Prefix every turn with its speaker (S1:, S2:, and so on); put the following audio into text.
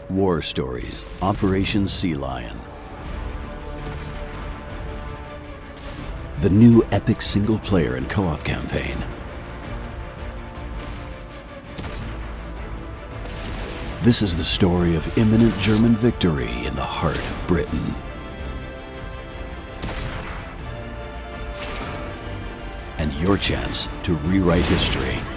S1: War Stories, Operation Sealion. The new epic single-player and co-op campaign. This is the story of imminent German victory in the heart of Britain. And your chance to rewrite history.